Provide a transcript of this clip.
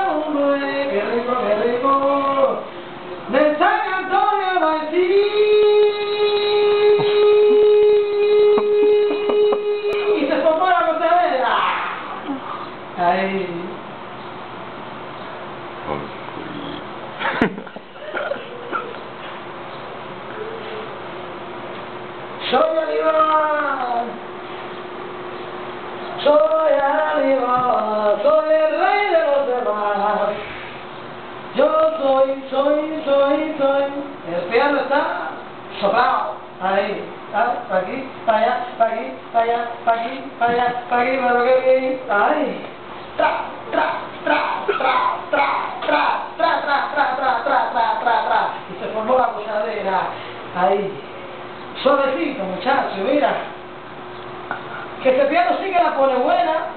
Qué rico, qué rico. De San Antonio Martí. Y se formó la gozadera. Ahí. Soy Aníbal. Soy Aníbal. Soy el rey de los demás. Yo soy. El piano está soplado. Ahí. Para aquí, para allá, para aquí, para allá, para aquí, para allá, para aquí, para lo que aquí. Ahí. Tra, tra, tra, tra, tra, tra, tra, tra, tra, tra, tra, tra, tra, tra. Y se formó la gozadera. Ahí. Suavecito, muchacho, mira. Que este piano sí que la pone buena.